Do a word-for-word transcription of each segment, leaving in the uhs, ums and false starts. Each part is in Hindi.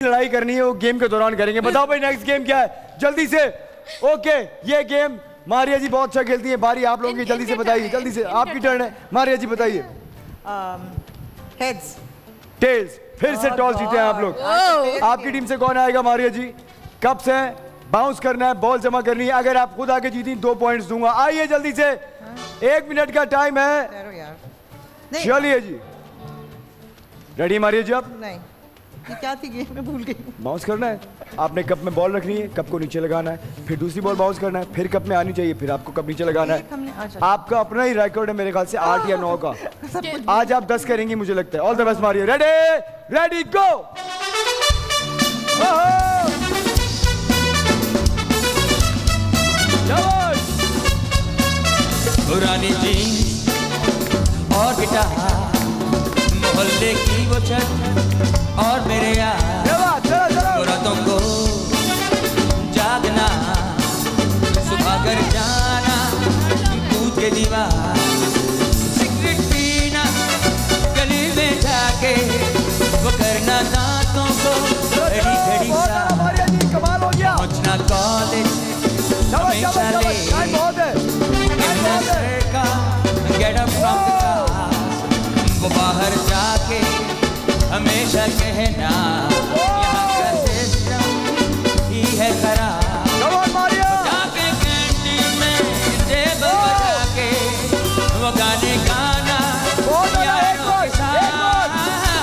लड़ाई करनी है वो गेम के दौरान करेंगे। बताओ भाई नेक्स्ट गेम क्या है जल्दी से। ओके ये गेम मारिया जी बहुत अच्छा खेलती है। बारी आप लोगों की, जल्दी से बताइए, जल्दी से आपकी टर्न है। मारिया जी बताइए। Heads tails. फिर से टॉस जीते हैं आप लोग। आपकी टीम से कौन आएगा? मारिया जी कप्स हैं, बाउंस करना है, बॉल जमा करनी है। अगर आप खुद आके जीती दो पॉइंट्स दूंगा। आइए जल्दी से, एक मिनट का टाइम है। चलिए जी, रेडी मारिया जी आप? नहीं ये क्या थी गेम, मैं भूल गई। बाउंस करना है, आपने कप में बॉल रखनी है, कप को नीचे लगाना है, फिर दूसरी बॉल बाउंस करना है, फिर कप में आनी चाहिए, फिर आपको कप नीचे लगाना है। आपका अपना ही रिकॉर्ड है मेरे ख्याल से आठ या नौ का। आज आप दस करेंगी मुझे लगता है। All the best Maria. Ready ready go. पुरानी जीन्स और गिटार, मोहल्ले की वो छत और मेरे यार, रातों को जागना, सुबह घर जाना, कूद के दीवार, सिगरेट पीना, गली में जाके वो करना दांतों को घड़ी घड़ी सा, पहुंचना कॉलेज हमेशा लेट, का get up from the car, वो बाहर जाके हमेशा कहना यहाँ का सिस्टम ही है खराब। जाके कैंटीन में टेबल बजा के वो गाने गाना यारों के साथ।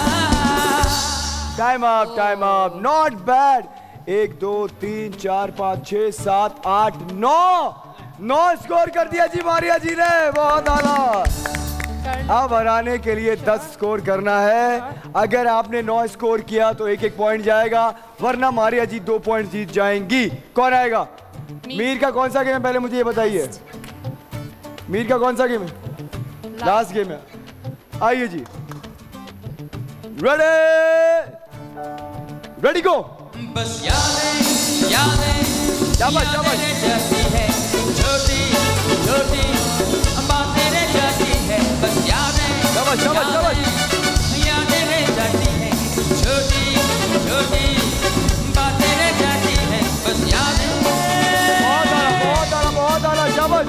Time up, time up. Not bad. एक दो तीन चार पाँच छः सात आठ नौ नौ स्कोर कर दिया जी मारिया जी ने। बहुत आला। अब हराने के लिए दस स्कोर करना है। अगर आपने नौ स्कोर किया तो एक एक पॉइंट जाएगा, वरना मारिया जी दो पॉइंट जीत जाएंगी। कौन आएगा? मीर का कौन सा गेम है पहले मुझे ये बताइए। मीर का कौन सा गेम है? लास्ट गेम है। आइए जी, रेडी रेडी गो। बस यादें यादें शाबाश शाबाश। छोटी छोटी बातें रह जाती है, बस यादें शाबाश शाबाश शाबाश। यादें रह जाती है, छोटी छोटी बातें रह जाती है, बस यादें। बहुत आला बहुत आला बहुत आला। शाबाश।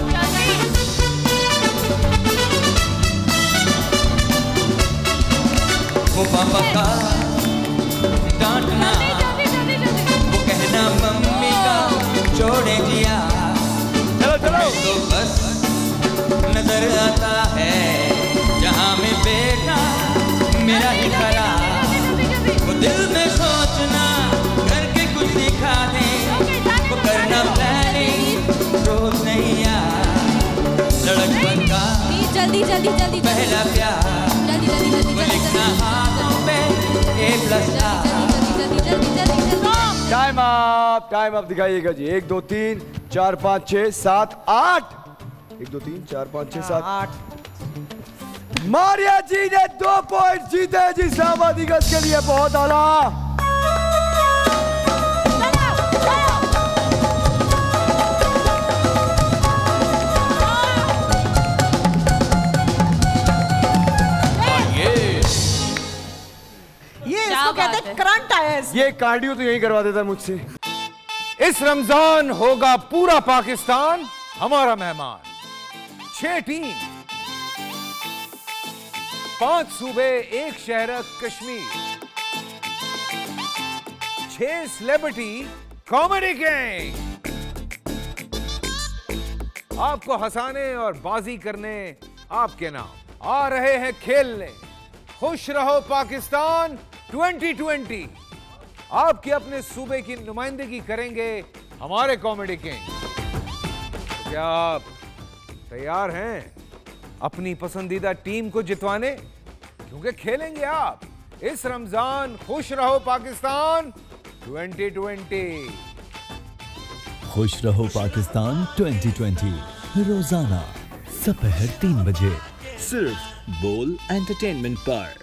वो पापा का डांटना, वो कहना मम्मी का छोड़े दिया, चलो चलो। तो बस नजर आता है जहाँ में बेटा मेरा ही खरा, वो दिल में सोचना घर के कुछ दिखा दे, वो करना प्लानिंग रोज नहीं यार, लड़कपन का जल्दी जल्दी जल्दी पहला प्यार, जल्दी जल्दी जल्दी वो लिखना हाथों पे A plus time up, time up दिखाइएगा जी। एक दो तीन चार पाँच छः सात आठ। एक दो तीन चार पाँच छः सात आठ। मारिया जी ने दो पॉइंट जीते हैं जी शाबादी गज के लिए। बहुत आला। ये इसको कहते हैं करंट आयर्स। ये कार्डियो तो यही करवा देता है मुझसे। इस रमजान होगा पूरा पाकिस्तान हमारा मेहमान। छह टीम, पांच सूबे, एक शहर कश्मीर, छह सेलिब्रिटी कॉमेडी गैंग। आपको हंसाने और बाजी करने आपके नाम आ रहे हैं खेलने। खुश रहो पाकिस्तान ट्वेंटी ट्वेंटी। आपके अपने सूबे की नुमाइंदगी करेंगे हमारे कॉमेडी किंग। तो क्या आप तैयार हैं अपनी पसंदीदा टीम को जितवाने? क्योंकि खेलेंगे आप इस रमजान खुश रहो पाकिस्तान ट्वेंटी ट्वेंटी। खुश रहो पाकिस्तान ट्वेंटी ट्वेंटी रोजाना दोपहर तीन बजे सिर्फ बोल एंटरटेनमेंट पर।